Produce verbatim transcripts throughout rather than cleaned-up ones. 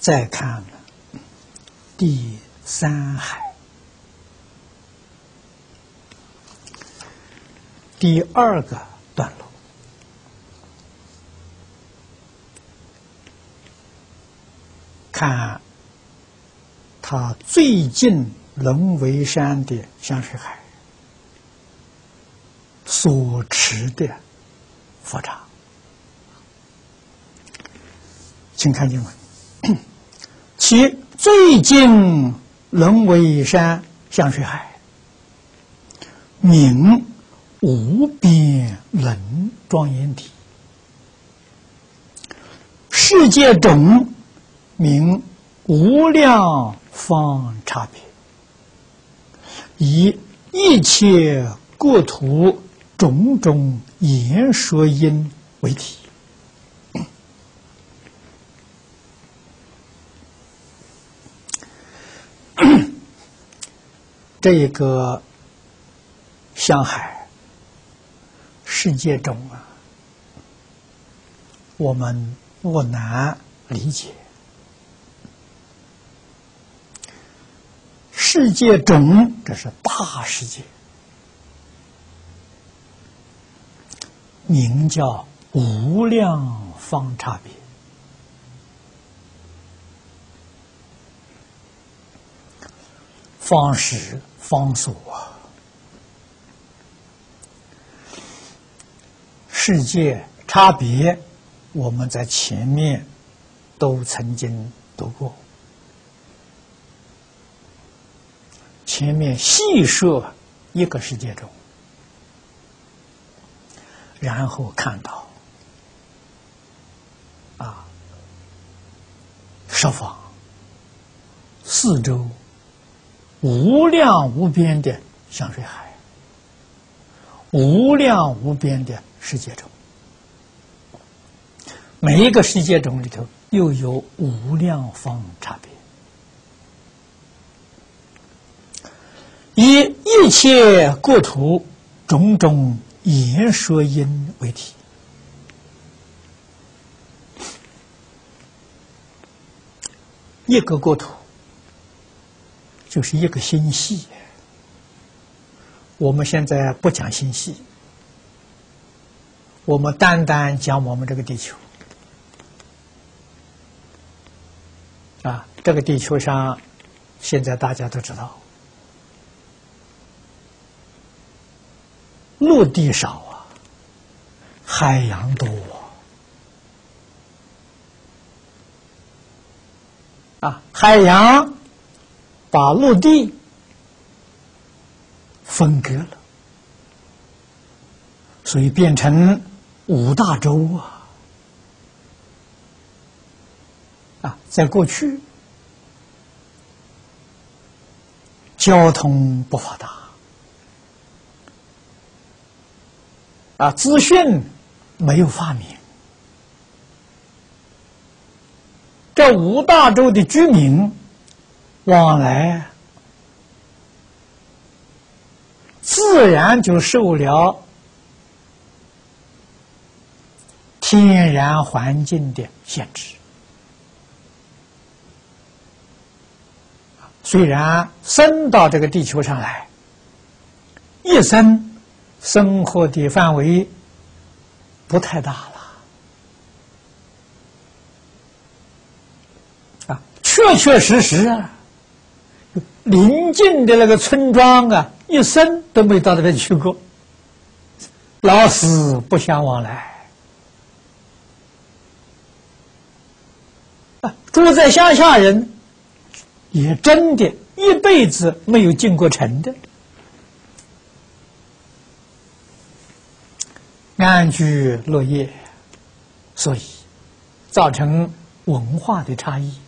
再看第三海第二个段落，看他最近龙尾山的香水海所持的佛刹，请看经文。其最近龙尾山香水海，名无边轮庄严体，世界中名无量方差别，以一切国土种种言说因为体。这个香海世界中啊，我们不难理解。世界中，这是大世界，名叫无量方差别。方时方所啊，世界差别，我们在前面都曾经读过。前面细说一个世界中，然后看到啊，十方四周无量无边的香水海，无量无边的世界中，每一个世界中里头又有无量方差别，以一切国土种种言说因为体。一个国土就是一个星系，我们现在不讲星系，我们单单讲我们这个地球啊，这个地球上现在大家都知道，陆地少啊，海洋多啊，海洋把陆地分割了，所以变成五大洲啊！啊，在过去，交通不发达，啊，资讯没有发明，这五大洲的居民往来，自然就受了天然环境的限制。虽然生到这个地球上来，一生生活的范围不太大了，啊，确确实实啊。邻近的那个村庄啊，一生都没到那边去过，老死不相往来。啊，住在乡下人也真的一辈子没有进过城的，安居乐业，所以造成文化的差异、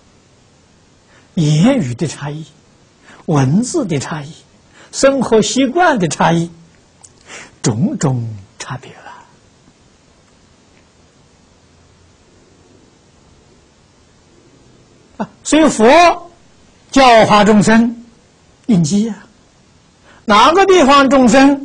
言语的差异、文字的差异、生活习惯的差异，种种差别了。啊，所以佛教化众生应机啊，哪个地方众生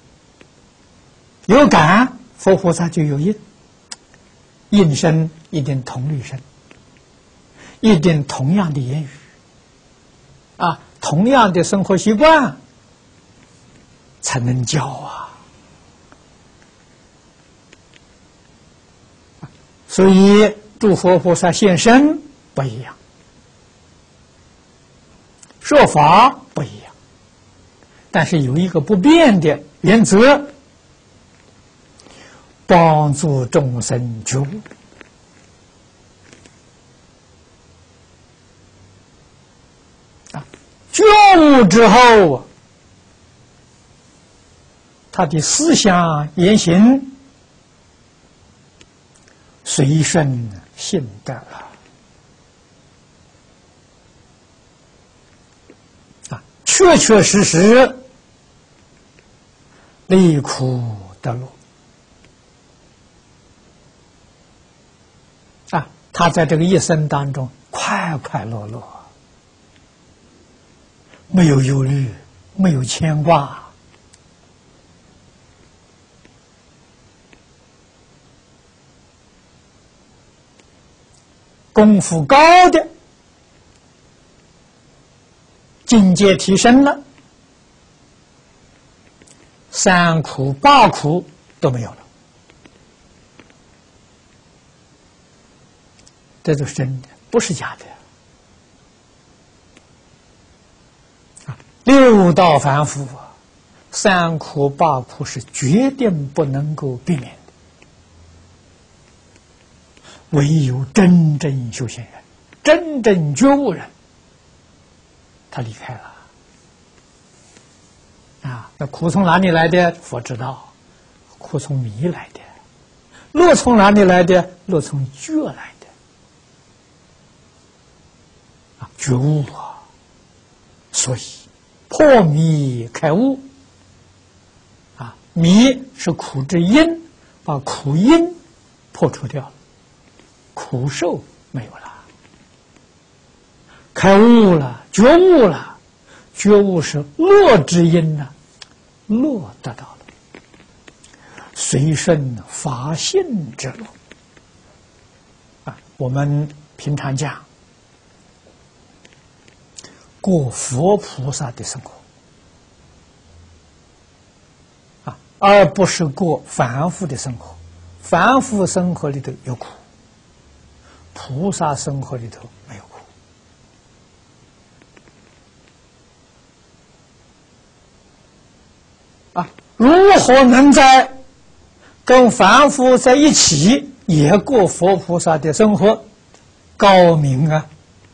有感，佛菩萨就有应，应身一定同律身， 一定同样的言语，啊，同样的生活习惯，才能教啊。所以诸佛菩萨现身不一样，说法不一样，但是有一个不变的原则：帮助众生觉悟。啊，觉悟之后，他的思想言行随顺性德了。啊，确确实实离苦得乐。啊，他在这个一生当中快快乐乐，没有忧虑，没有牵挂。功夫高的境界提升了，三苦八苦都没有了，这都是真的，不是假的。啊，六道凡夫啊，三苦八苦是决定不能够避免的。唯有真正修行人，真正觉悟人，他离开了。啊，那苦从哪里来的？佛知道，苦从迷来的；乐从哪里来的？乐从觉来的。啊，觉悟啊！所以破迷开悟。啊，迷是苦之因，把苦因破除掉了。苦受没有了，开悟了，觉悟了，觉悟是乐之因呢、啊，乐得到了，随顺法性之乐。啊，我们平常讲过佛菩萨的生活，啊，而不是过凡夫的生活。凡夫生活里头有苦。菩萨生活里头没有苦。啊，如何能在跟凡夫在一起也过佛菩萨的生活？高明啊！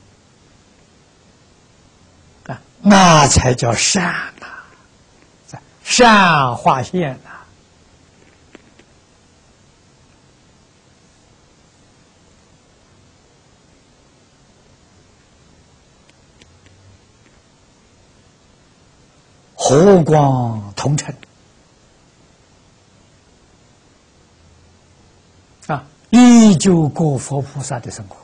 啊，那才叫善呐、啊，善化现呐、啊。和光同尘啊，依旧过佛菩萨的生活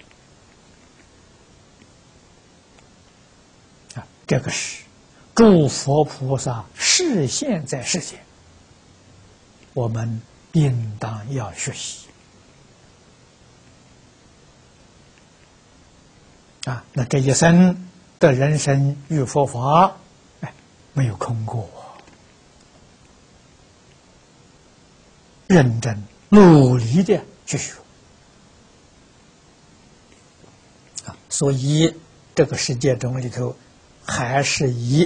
啊，这个是诸佛菩萨示现在世间，我们应当要学习啊。那这一生的人生遇佛法，没有空过，认真努力的去学啊！所以这个世界中里头，还是以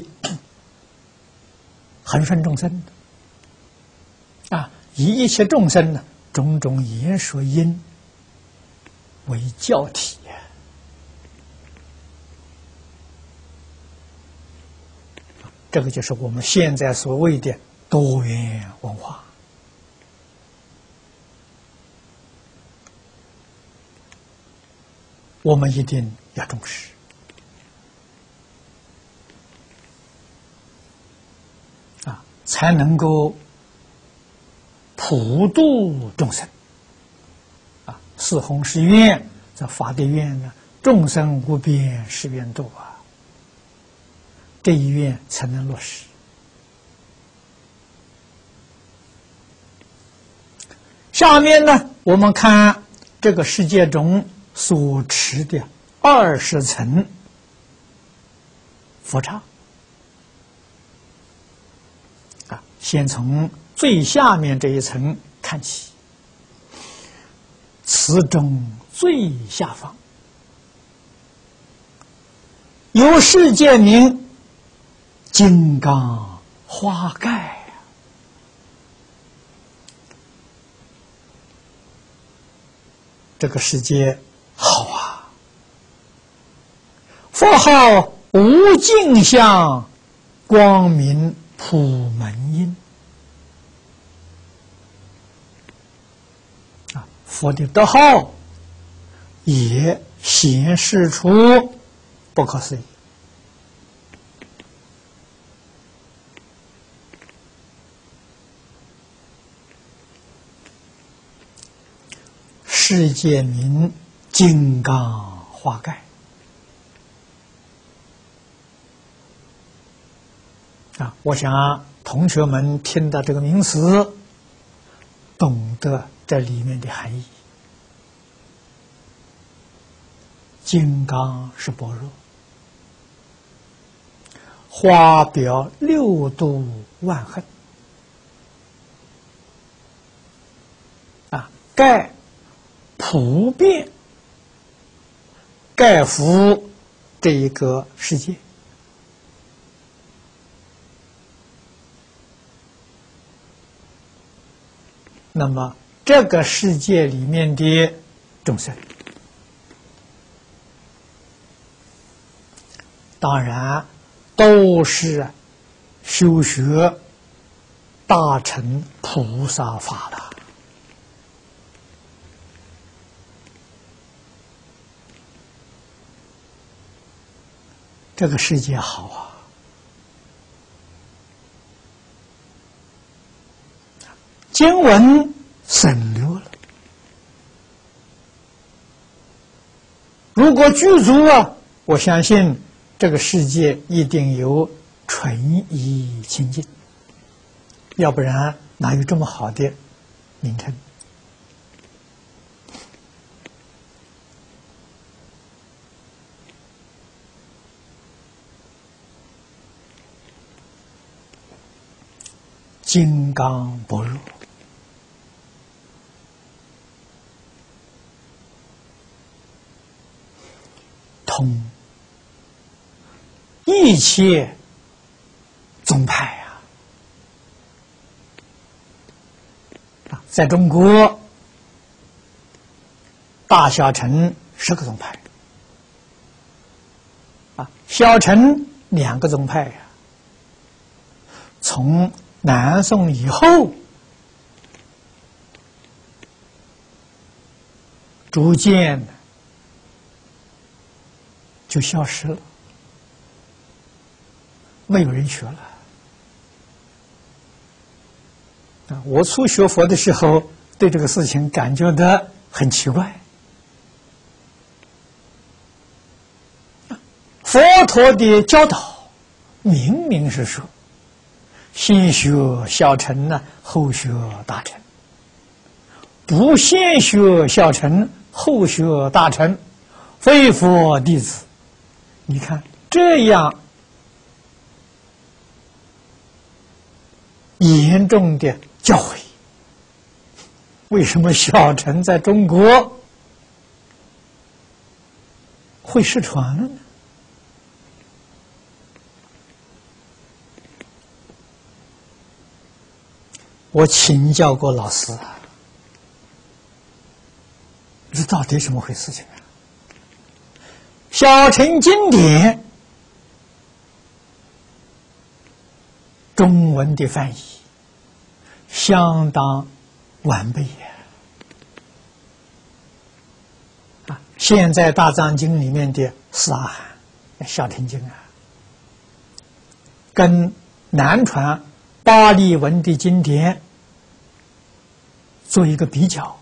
恒顺众生啊，以一切众生呢种种言说因为教体呀。这个就是我们现在所谓的多元文化。我们一定要重视啊，才能够普度众生啊。四弘誓愿，这发的愿呢，众生无边誓愿度啊。这一愿才能落实。下面呢，我们看这个世界中所持的二十层佛刹啊，先从最下面这一层看起，此中最下方有世界名金刚花盖。这个世界好啊，佛号无尽相，光明普门音啊，佛的德号也显示出不可思议。世界名金刚花盖啊，我想同学们听到这个名词，懂得这里面的含义。金刚是般若，花表六度万恨啊，盖普遍盖覆这一个世界。那么这个世界里面的众生，当然都是修学大乘菩萨法的。这个世界好啊，经文省略了。如果具足啊，我相信这个世界一定有纯一清净，要不然哪有这么好的名称？金刚般若，通一切宗派啊！在中国，大小乘十个宗派啊，小乘两个宗派呀。从南宋以后，逐渐就消失了，没有人学了。啊，我初学佛的时候，对这个事情感觉到很奇怪。佛陀的教导明明是说，先学小乘呢，后学大乘；不先学小乘，后学大乘，非佛弟子。你看这样严重的教诲，为什么小乘在中国会失传了呢？我请教过老师啊，这到底怎么回事情啊？小乘经典中文的翻译相当完备呀！啊，现在大藏经里面的四阿含、小乘经啊，跟南传巴利文的经典做一个比较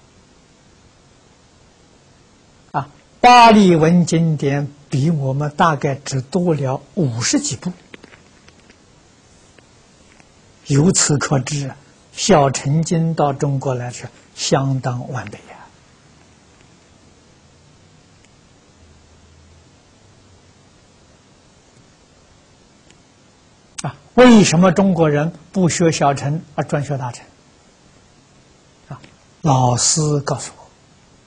啊，巴利文经典比我们大概只多了五十几部，由此可知，小乘经到中国来说相当完备呀。 啊，为什么中国人不学小乘而专学大乘？啊，老师告诉我，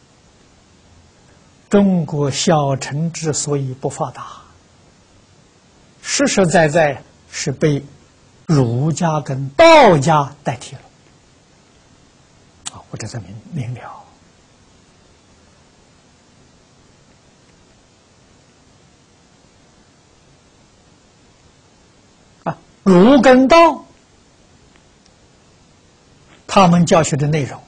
中国小乘之所以不发达，实实在在是被儒家跟道家代替了。啊，我这才明明了。啊，儒跟道，他们教学的内容，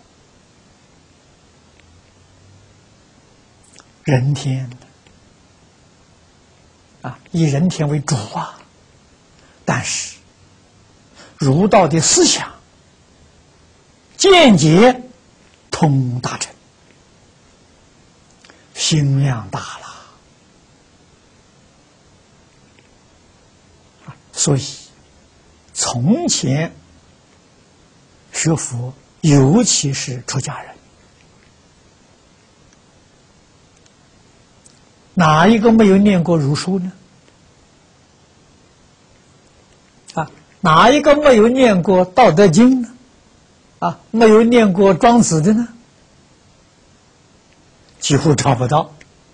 人天啊，以人天为主啊，但是儒道的思想间接通大乘，心量大了，所以从前学佛，尤其是出家人，哪一个没有念过儒书呢？啊，哪一个没有念过《道德经》呢？啊，没有念过《庄子》的呢？几乎找不到。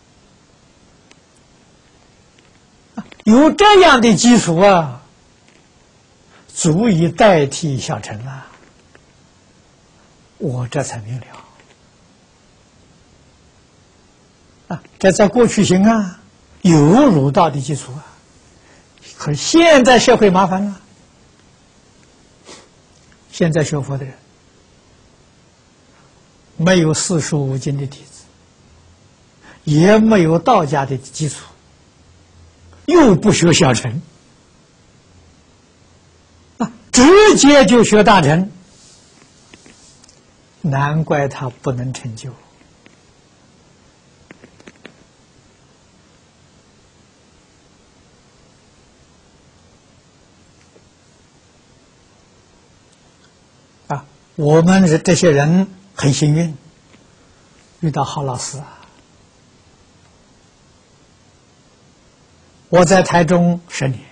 有这样的基础啊，足以代替小乘了。我这才明了。啊，这在过去行啊，有儒道的基础啊，可是现在社会麻烦了。现在学佛的人没有四书五经的底子，也没有道家的基础，又不学小乘，啊，直接就学大乘，难怪他不能成就。啊，我们这些人很幸运，遇到好老师啊！我在台中十年，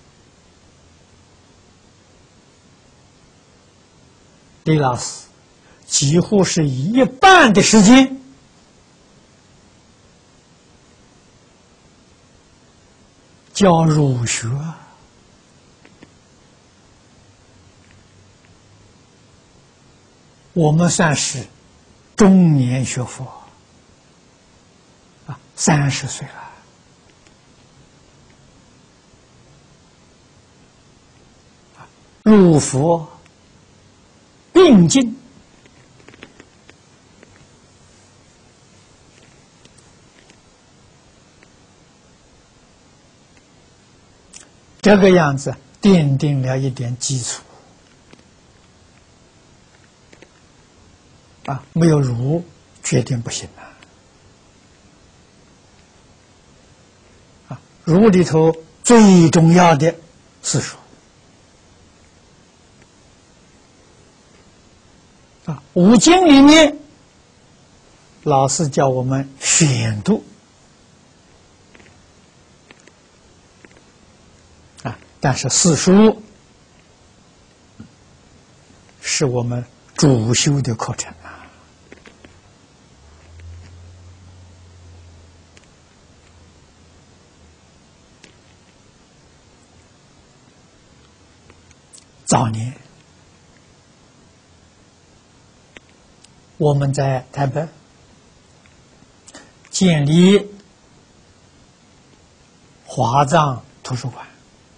李老师几乎是一半的时间教儒学，我们算是中年学佛啊，三十岁了。儒佛并进，这个样子奠定了一点基础啊，没有儒决定不行啊！啊，儒里头最重要的四书。啊，五经里面，老师叫我们选读啊，但是四书是我们主修的课程啊。早年我们在台北建立华藏图书馆，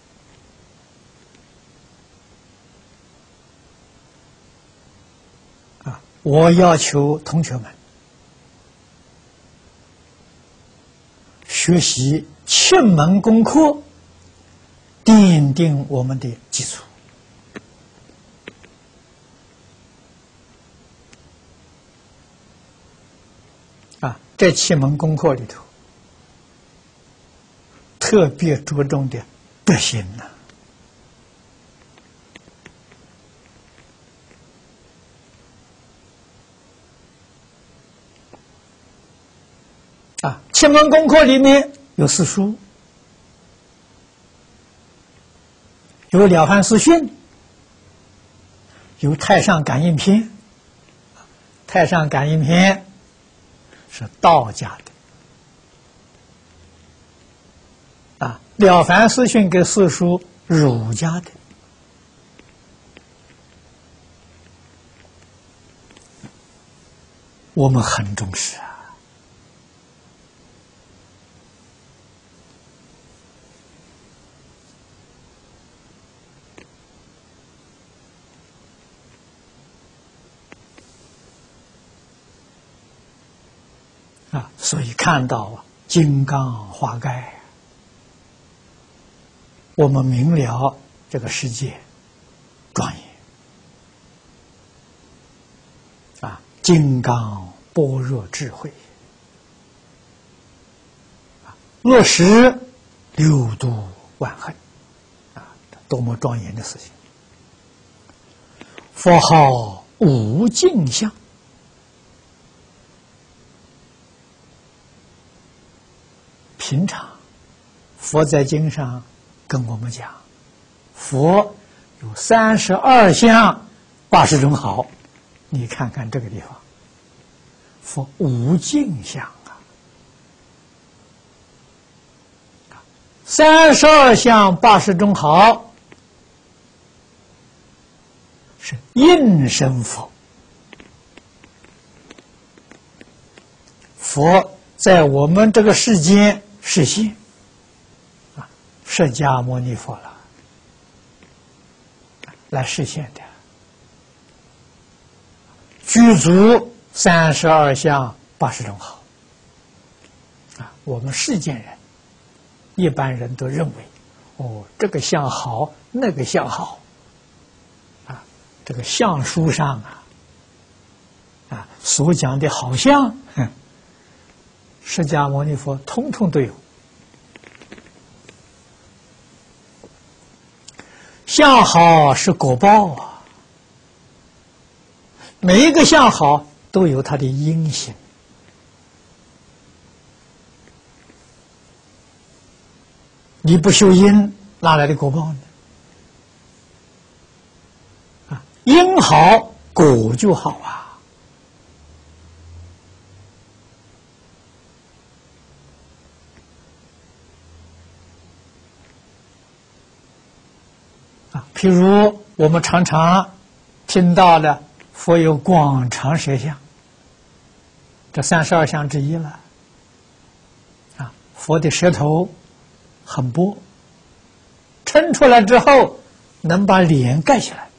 啊，我要求同学们学习七门功课，奠定我们的基础。啊，这七门功课里头，特别着重的德行呢。啊，七门功课里面有四书， 有《了凡四训》，有《太上感应篇》。《太上感应篇》是道家的，啊，《了凡四训》跟四书儒家的。我们很重视啊。啊，所以看到啊，金刚华盖，我们明了这个世界庄严啊，金刚般若智慧啊，落实六度万恒啊，多么庄严的事情！佛号无尽相。平常，佛在经上跟我们讲，佛有三十二相，八十种好。你看看这个地方，佛无尽相啊，三十二相八十种好，是应身佛。佛在我们这个世间实现啊，释迦牟尼佛了，来实现的，具足三十二相八十种好啊。我们世间人，一般人都认为，哦，这个相好，那个相好，啊，这个相书上啊，啊所讲的好相，哼。释迦牟尼佛通通都有，相好是果报啊，每一个相好都有它的因行，你不修因，哪来的果报呢？啊，因好果就好啊。譬如我们常常听到的佛有广长舌相，这三十二相之一了。啊，佛的舌头很薄，撑出来之后能把脸盖起来。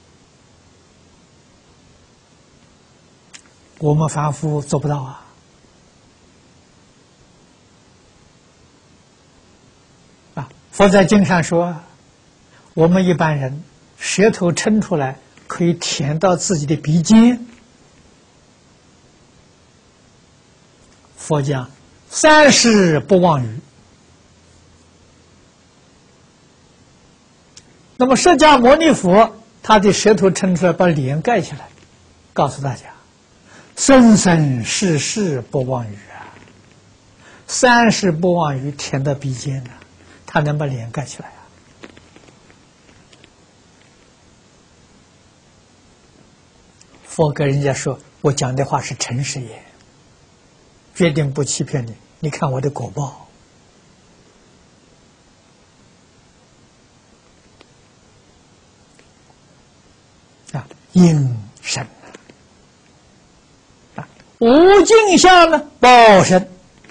我们凡夫做不到啊。啊，佛在经上说，我们一般人舌头撑出来可以舔到自己的鼻尖，佛讲三世不忘语。那么释迦牟尼佛他的舌头撑出来把脸盖起来，告诉大家生生世世不忘语啊，三世不忘语舔到鼻尖呢，他能把脸盖起来啊。佛跟人家说，我讲的话是诚实言，决定不欺骗你，你看我的果报啊，应身啊，无尽相呢报身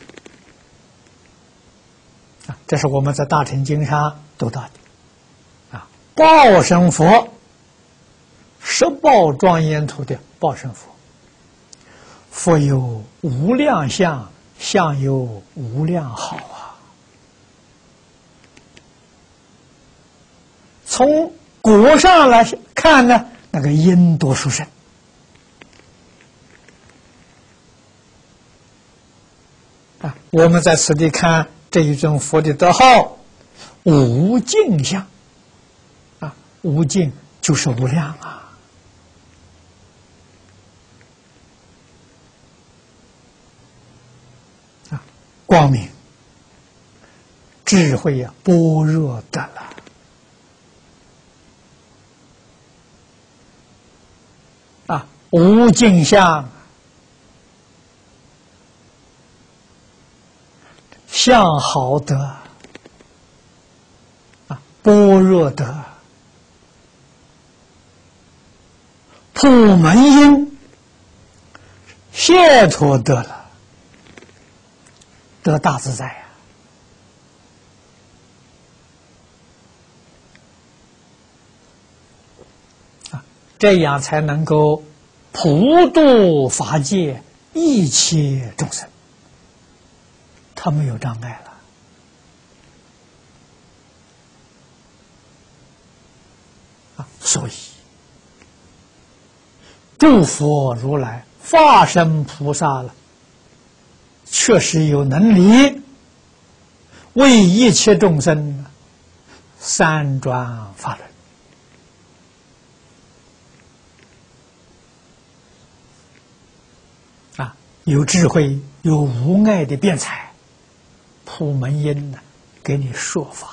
啊，这是我们在大乘经上读到的啊，报身佛。十报庄严图的报身佛，佛有无量相，相有无量好啊。从果上来看呢，那个因多殊胜啊！我们在此地看这一尊佛的德号，无尽相啊，无尽就是无量啊。光明、智慧呀、般若得了无尽相，相好德啊，般若德，普门因，解脱得了，得大自在呀、啊！啊，这样才能够普度法界一切众生，他没有障碍了。啊，所以诸佛如来、化身菩萨了，确实有能力为一切众生三转法轮。啊，有智慧、有无碍的辩才，普门因呢，给你说法。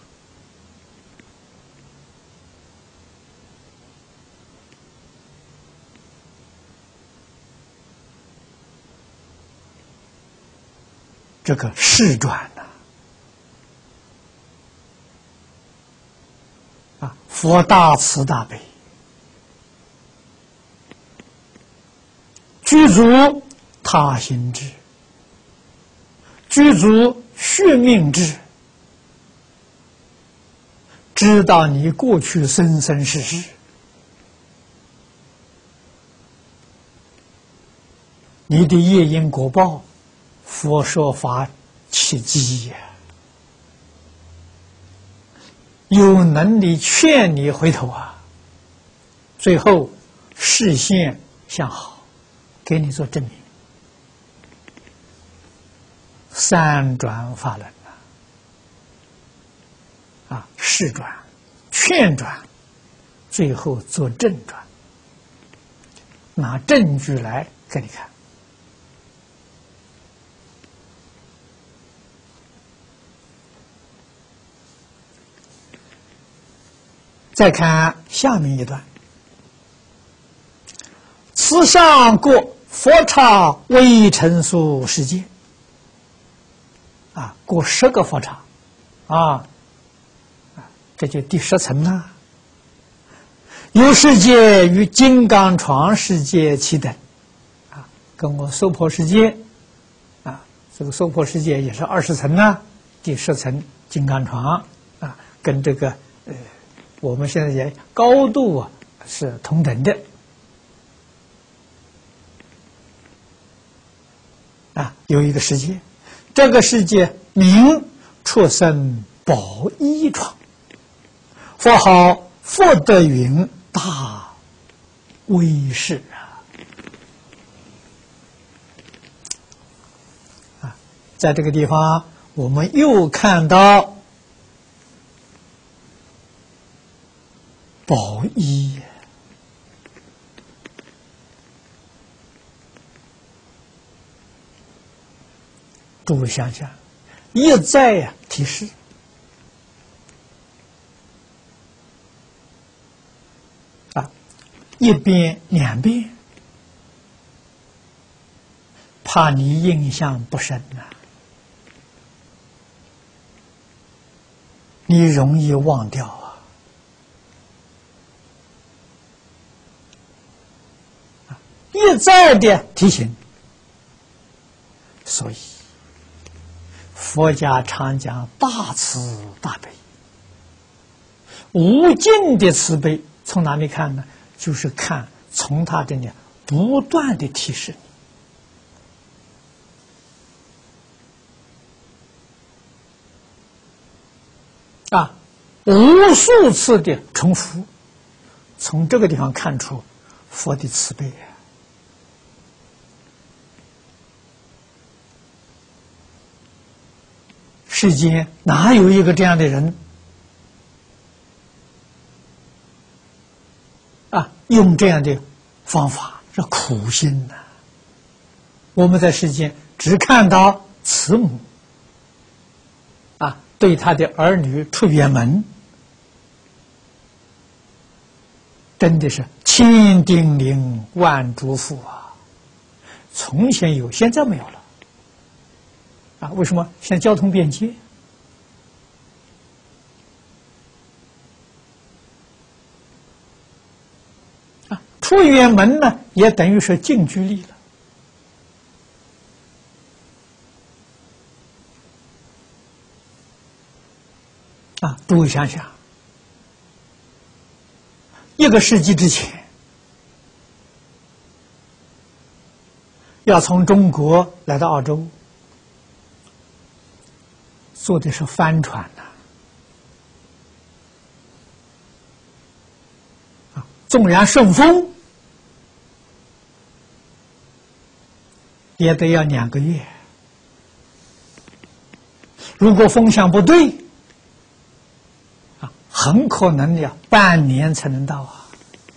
这个世转呐、啊，啊，佛大慈大悲，具足他心智，具足续命智，知道你过去生生世世，你的业因果报。佛说法契机呀，有能力劝你回头啊，最后视线向好，给你做证明。三转法轮啊，啊，示转、劝转，最后做正转，拿证据来给你看。再看下面一段，此上过佛刹微尘数世界，啊，过十个佛刹，啊，这就第十层了。有世界与金刚床世界齐等，啊，跟我娑婆世界，啊，这个娑婆世界也是二十层呢，第十层金刚床，啊，跟这个呃。我们现在也高度啊是同等的啊，有一个世界，这个世界名畜生宝衣床，佛号福德云大威势啊！啊，在这个地方我们又看到。宝衣，诸位想想，一再呀、啊、提示啊，一遍两遍，怕你印象不深呐、啊，你容易忘掉啊。一再的提醒，所以佛家常讲大慈大悲，无尽的慈悲，从哪里看呢？就是看从他这里不断的提示你啊，无数次的重复，从这个地方看出佛的慈悲。世间哪有一个这样的人啊？用这样的方法是苦心呐、啊。我们在世间只看到慈母啊，对他的儿女出远门，真的是千叮咛万嘱咐啊，从前有，现在没有了。啊，为什么？现在交通便捷。啊，出远门呢，也等于是近距离了。啊，诸位想想，一个世纪之前，要从中国来到澳洲，坐的是帆船呐、啊，啊，纵然顺风，也得要两个月。如果风向不对，啊，很可能要半年才能到啊。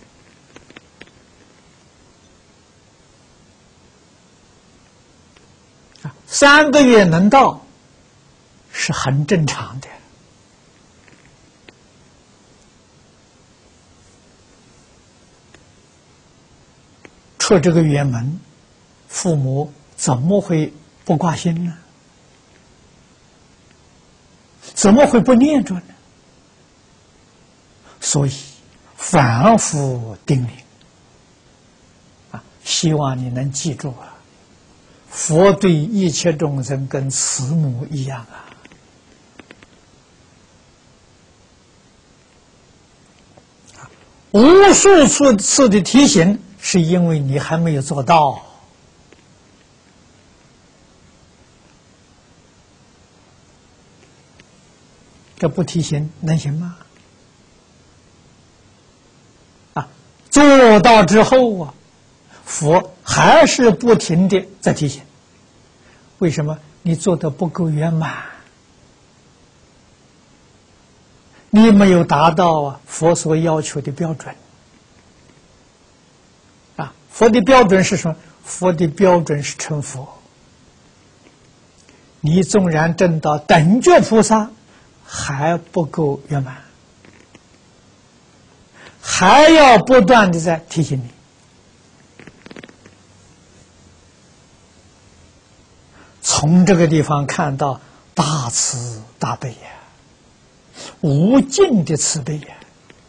啊，三个月能到是很正常的。出这个远门，父母怎么会不挂心呢？怎么会不念着呢？所以反复叮咛啊，希望你能记住啊，佛对一切众生跟慈母一样啊。无数次次的提醒，是因为你还没有做到。这不提醒能行吗？啊，做到之后啊，佛还是不停的在提醒。为什么？你做的不够圆满，你没有达到啊佛所要求的标准。啊，佛的标准是什么？佛的标准是成佛。你纵然证到等觉菩萨，还不够圆满，还要不断的在提醒你。从这个地方看到大慈大悲呀，无尽的慈悲呀。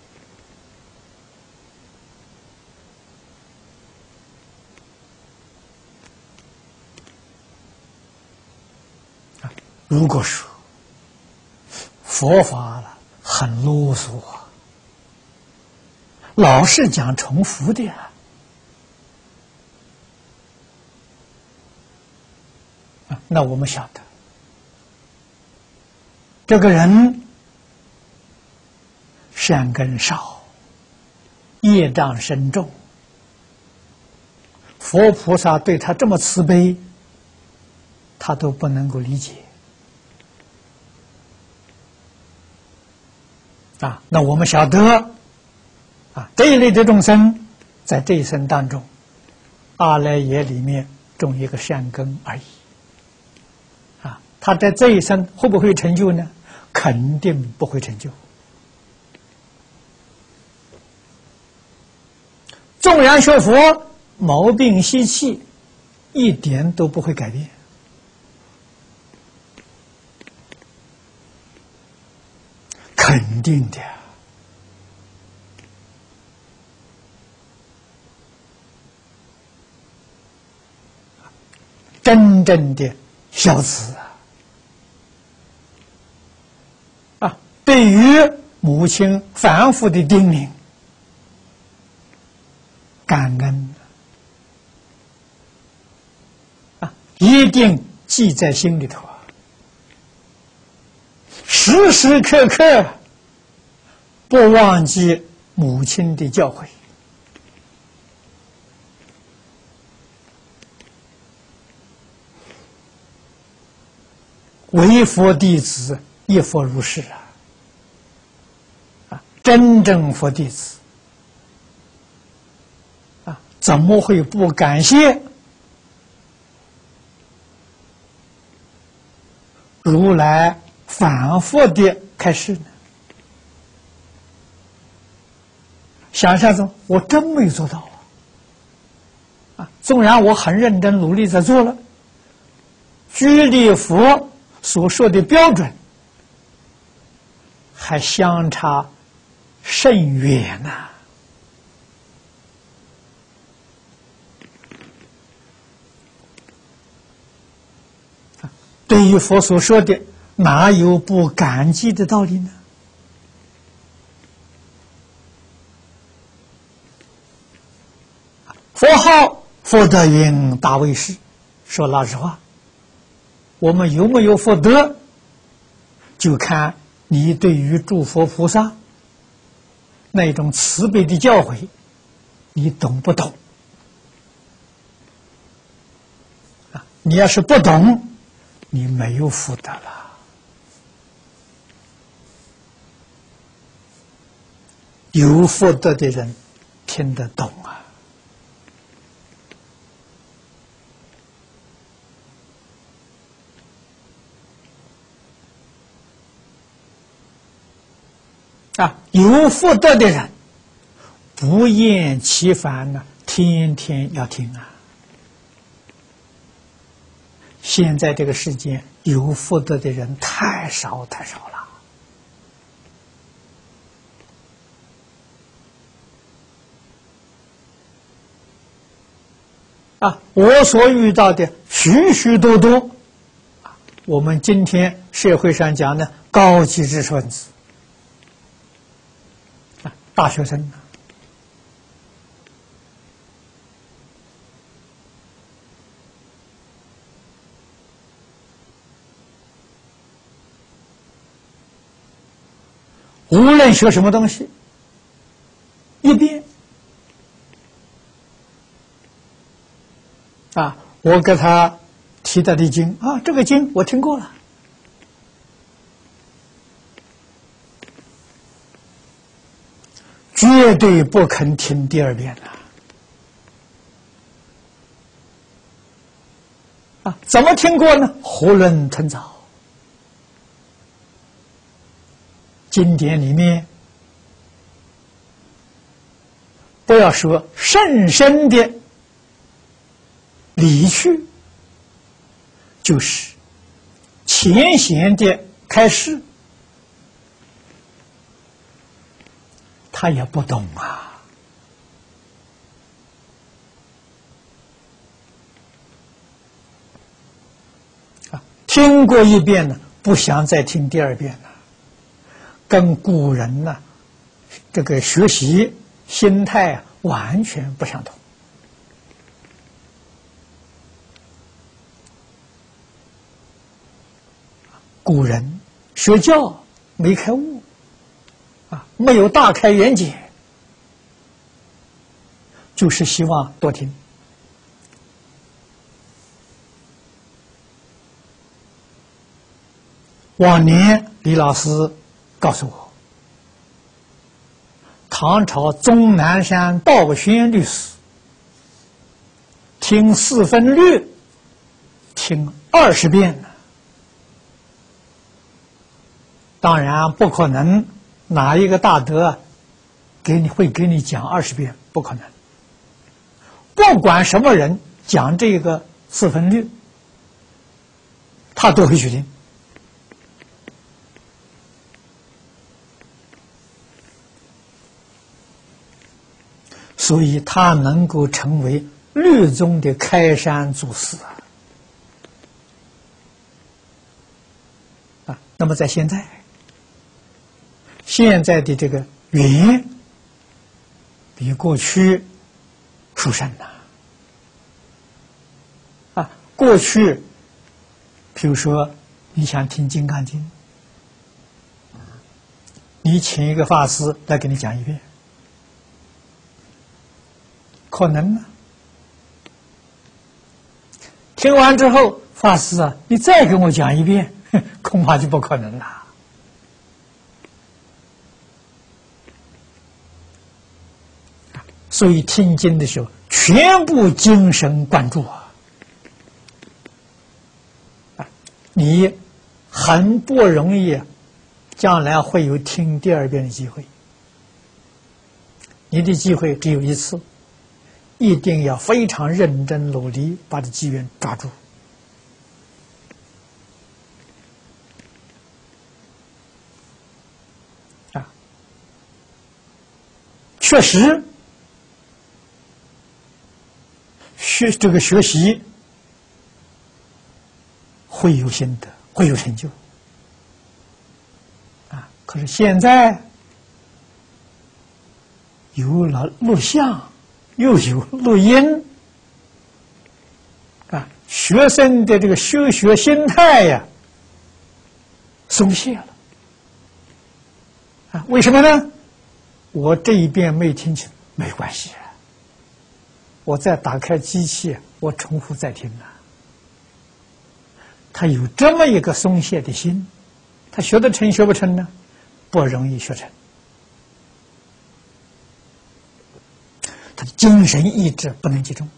如果说佛法很啰嗦啊，老是讲重复的啊，啊，那我们晓得，这个人善根少，业障深重，佛菩萨对他这么慈悲，他都不能够理解。啊，那我们晓得，啊，这一类的众生，在这一生当中，阿赖耶里面种一个善根而已。啊，他在这一生会不会成就呢？肯定不会成就。纵然学佛，毛病习气一点都不会改变。肯定的，真正的孝子啊！啊，对于母亲反复的叮咛，感恩啊，一定记在心里头啊，时时刻刻不忘记母亲的教诲。为佛弟子，一佛如是啊！啊，真正佛弟子啊，怎么会不感谢如来反复的开示呢？ 想一下子，我真没有做到啊！啊，纵然我很认真努力在做了，距离佛所说的标准还相差甚远呐、啊！对于佛所说的，哪有不感激的道理呢？佛号福德云大威势，说老实话，我们有没有福德，就看你对于诸佛菩萨那种慈悲的教诲，你懂不懂？啊，你要是不懂，你没有福德了。有福德的人听得懂啊。啊，有福德的人不厌其烦啊，天天要听啊。现在这个世界有福德的人太少太少了。啊，我所遇到的许许多多，我们今天社会上讲的高级知识分子。大学生呢，无论学什么东西，一遍啊，我给他提到的经啊，这个经我听过了。绝对不肯听第二遍了啊！怎么听过呢？囫囵吞枣。经典里面，不要说甚深的理趣，就是浅显的开示。他也不懂啊！啊，听过一遍呢，不想再听第二遍了。跟古人呢，这个学习心态啊，完全不相同。古人学教没开悟。啊，没有大开眼界，就是希望多听。往年李老师告诉我，唐朝终南山道宣律师听四分律，听二十遍呢。当然不可能。哪一个大德给你会给你讲二十遍？不可能。不管什么人讲这个四分律，他都会去听。所以他能够成为律宗的开山祖师啊！啊，那么在现在。现在的这个语言比过去殊胜了啊！过去，比如说你想听《金刚经》，你请一个法师来给你讲一遍，可能吗？听完之后，法师啊，你再给我讲一遍，恐怕就不可能了。所以听经的时候，全部精神贯注啊！啊，你很不容易，将来会有听第二遍的机会。 你的机会只有一次，一定要非常认真努力，把这机缘抓住。啊，确实，学这个学习会有心得，会有成就。啊，可是现在有了录像，又有录音，啊，学生的这个修学心态呀，松懈了。啊，为什么呢？我这一遍没听清，没关系，我再打开机器，我重复再听啊。他有这么一个松懈的心，他学得成学不成呢？不容易学成。他的精神意志不能集中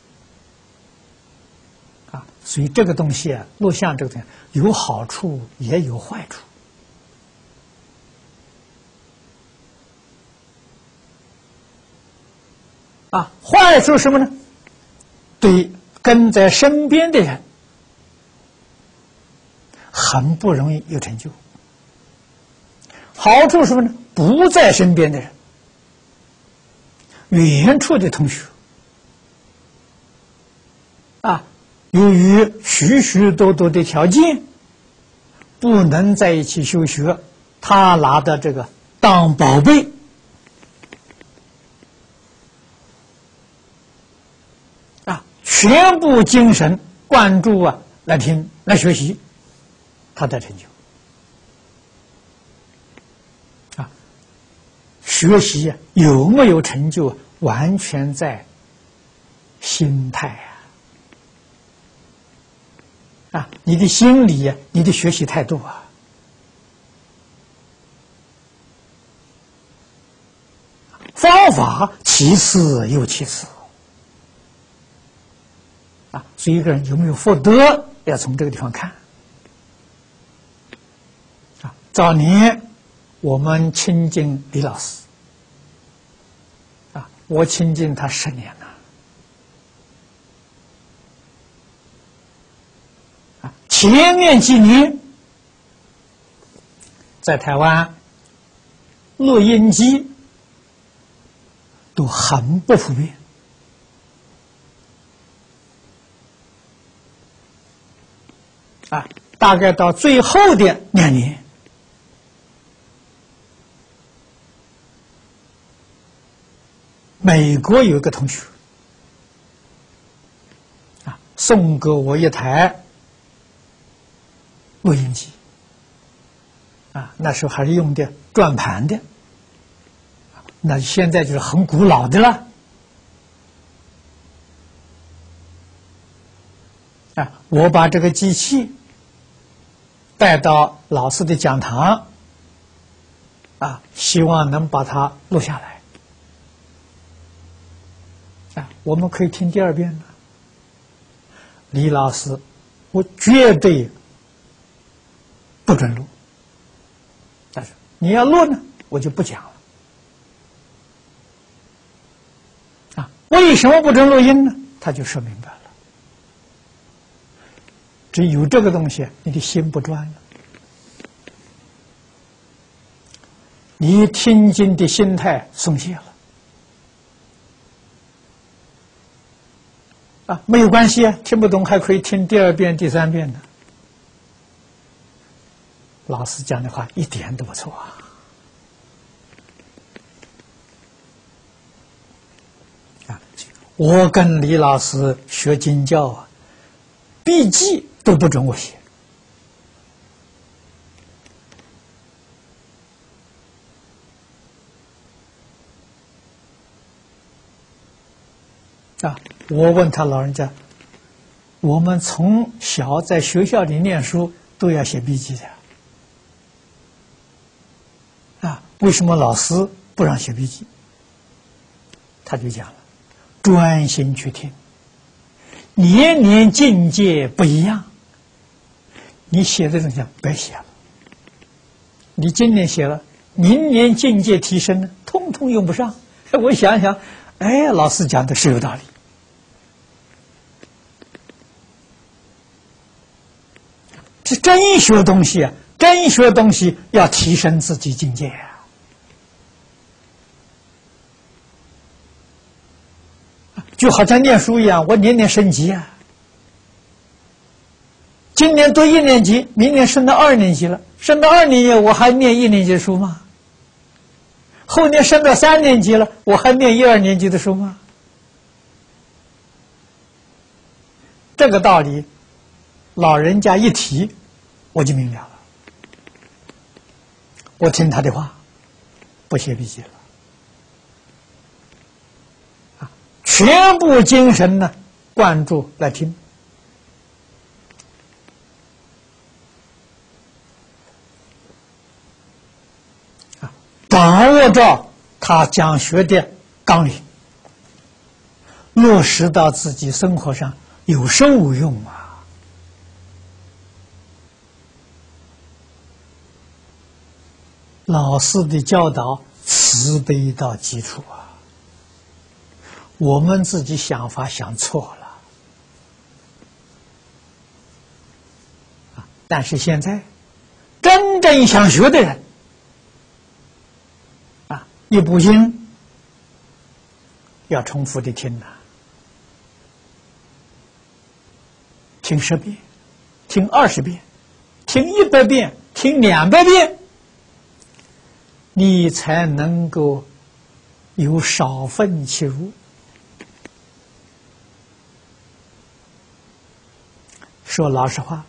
啊，所以这个东西啊，录像这个东西有好处也有坏处啊。坏处什么呢？对跟在身边的人很不容易有成就。好处什么呢？不在身边的人，远处的同学啊，由于许许多多的条件，不能在一起修学，他拿的这个当宝贝啊，全部精神灌注啊，来听来学习，他的成就。学习有没有成就，完全在心态啊！啊，你的心理，你的学习态度啊！方法其次又其次啊！所以一个人有没有福德，要从这个地方看啊。早年我们亲近李老师。我亲近他十年了，啊，前面几年在台湾录音机都很不普遍，啊，大概到最后的两年。美国有一个同学啊，送给我一台录音机啊，那时候还是用的转盘的，那现在就是很古老的了啊。我把这个机器带到老师的讲堂啊，希望能把它录下来。啊，我们可以听第二遍了。李老师，我绝对不准录。但是你要录呢，我就不讲了。啊，为什么不准录音呢？他就说明白了。只有这个东西，你的心不专了，你听经的心态松懈了。啊，没有关系啊，听不懂还可以听第二遍、第三遍的。老师讲的话一点都不错啊！啊，我跟李老师学经教啊，笔记都不准我写。啊，我问他老人家，我们从小在学校里念书都要写笔记的，啊，为什么老师不让写笔记？他就讲了，专心去听，年年境界不一样，你写的东西白写了，你今年写了，明年境界提升了，通通用不上， 我想想，哎，老师讲的是有道理。这真学东西啊，真学东西要提升自己境界啊。就好像念书一样，我年年升级啊。今年读一年级，明年升到二年级了，升到二年级我还念一年级的书吗？后年升到三年级了，我还念一二年级的书吗？这个道理，老人家一提，我就明了了。我听他的话，不写笔记了，啊，全部精神呢灌注来听。掌握着他讲学的纲领，落实到自己生活上有受用啊！老师的教导慈悲到基础啊！我们自己想法想错了啊！但是现在真正想学的人，一部经要重复的听呐、啊，听十遍，听二十遍，听一百遍，听两百遍，你才能够有少分其入。说老实话，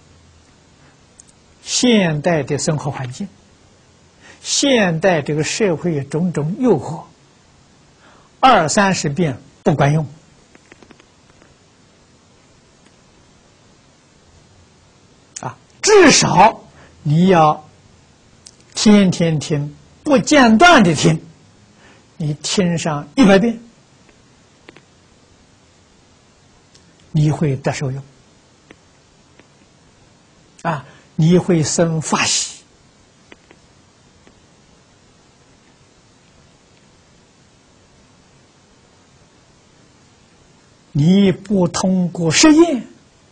现代的生活环境，现代这个社会种种诱惑，二三十遍不管用啊！至少你要天天听，不间断的听，你听上一百遍，你会得受用啊！你会生法喜。你不通过实验，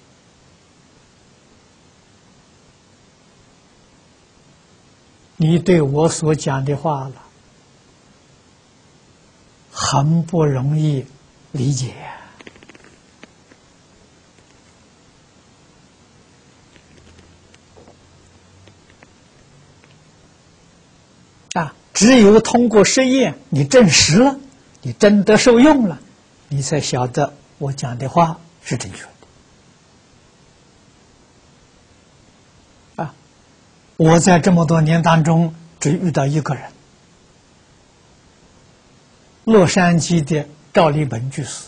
你对我所讲的话了，很不容易理解啊！只有通过实验，你证实了，你真的受用了，你才晓得我讲的话是正确的啊！我在这么多年当中，只遇到一个人，洛杉矶的赵立本居士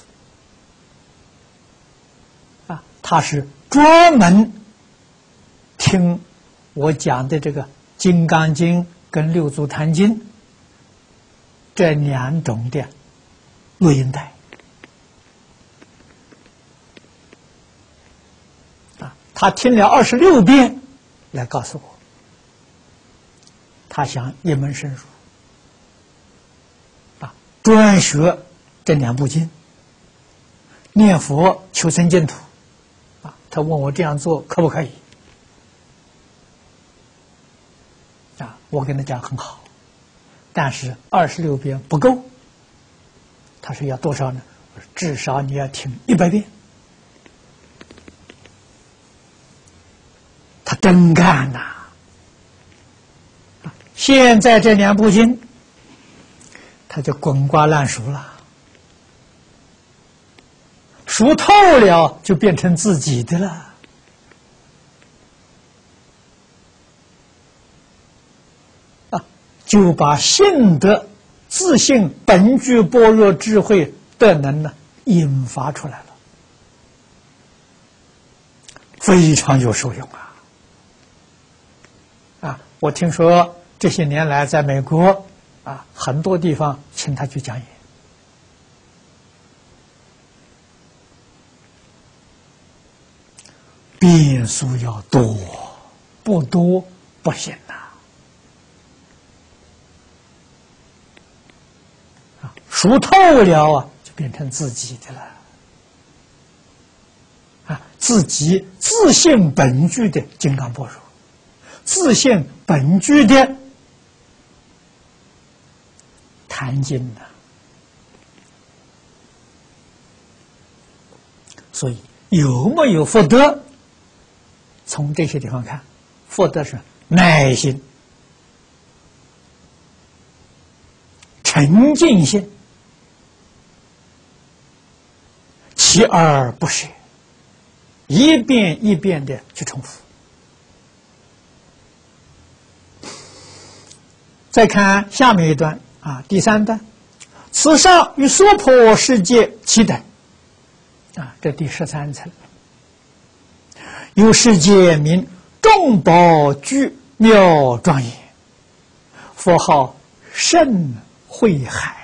啊，他是专门听我讲的这个《金刚经》跟《六祖坛经》这两种的录音带。他听了二十六遍，来告诉我，他想一门深入，啊，专学这两部经，念佛求生净土，啊，他问我这样做可不可以？啊，我跟他讲很好，但是二十六遍不够，他说要多少呢？我说至少你要听一百遍。他真干呐！现在这两部经，他就滚瓜烂熟了，熟透了就变成自己的了。啊，就把性德、自信、本具般若智慧的能呢引发出来了，非常有受用啊！啊，我听说这些年来在美国啊，很多地方请他去讲演。变数要多，不多不行呐！啊， 熟透了啊，就变成自己的了。啊，自己自性本具的金刚般若，自性本具的坛经呢。所以有没有福德？从这些地方看，福德是耐心、沉静心、锲而不舍，一遍一遍的去重复。再看下面一段啊，第三段，此上与娑婆世界齐等啊，这第十三层。有世界名众宝具妙庄严，佛号甚慧海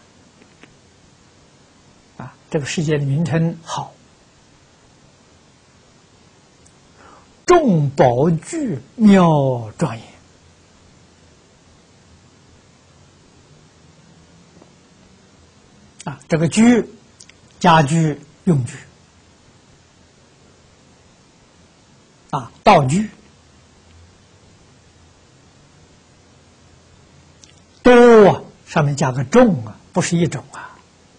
啊！啊，这个世界的名称好。众宝具妙庄严啊，这个具家居用具。啊，道具多啊，上面加个众啊，不是一种啊。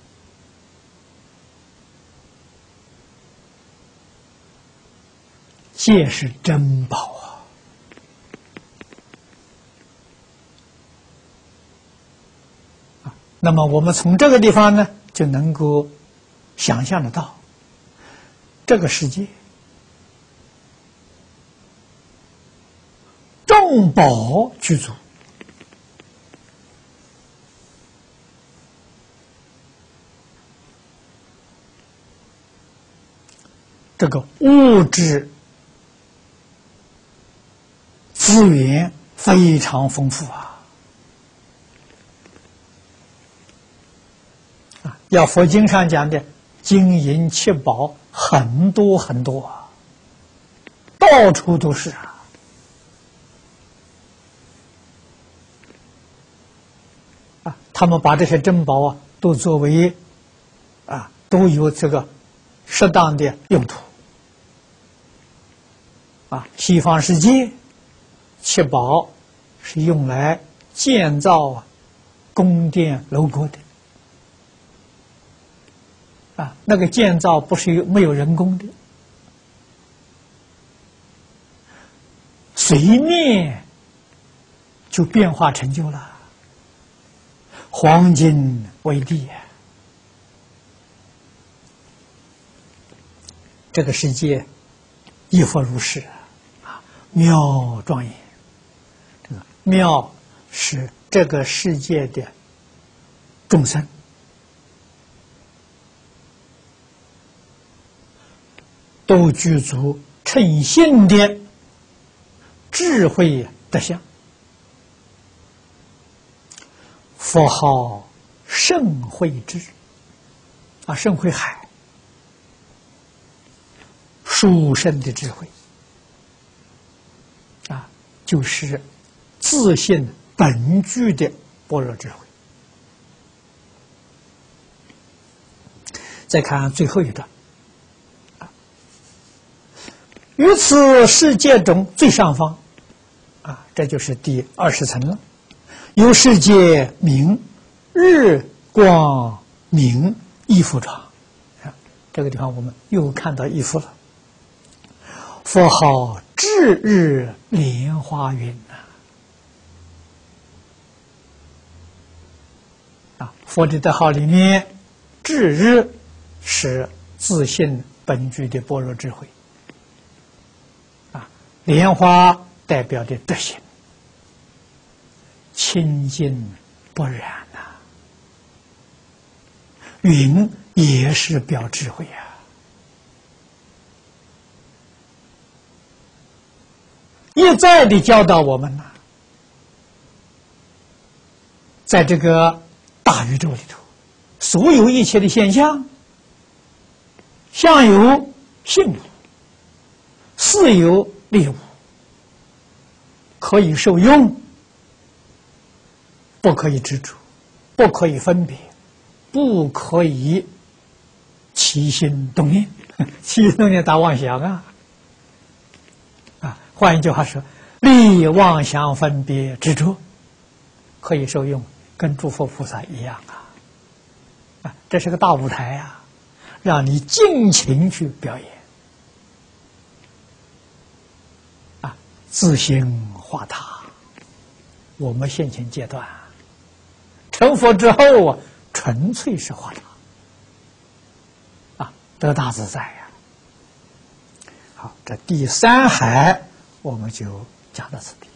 戒是珍宝啊，啊，那么我们从这个地方呢，就能够想象得到，这个世界。众宝具足，这个物质资源非常丰富啊！啊，要佛经上讲的金银七宝很多很多啊，到处都是啊。啊，他们把这些珍宝啊，都作为啊，都有这个适当的用途。啊，西方世界七宝是用来建造啊宫殿楼阁的。啊，那个建造不是有没有人工的，随念就变化成就了。黄金为地，这个世界亦复如是啊，妙庄严。这个妙是这个世界的众生都具足称性的智慧德相。佛号圣慧智啊，圣慧海，殊胜的智慧啊，就是自性本具的般若智慧。再看最后一段啊，于此世界中最上方啊，这就是第二十层了。有世界名日光明一佛幢啊，这个地方我们又看到一幅了。佛号至日莲花云呐，啊，佛的德号里面，至日是自性本具的般若智慧，啊，莲花代表的德行。清净不染呐、啊，云也是表智慧啊。一再的教导我们呐、啊，在这个大宇宙里头，所有一切的现象，相由性无，事由力无，可以受用。不可以执着，不可以分别， 不可以起心动念，起心动念打妄想啊！啊，换一句话说，离妄想分别执着，可以受用，跟诸佛菩萨一样啊！啊，这是个大舞台啊，让你尽情去表演啊，自行化他。我们现前阶段成佛之后啊，纯粹是化他啊，得大自在呀、啊。好，这第三海我们就讲到此地。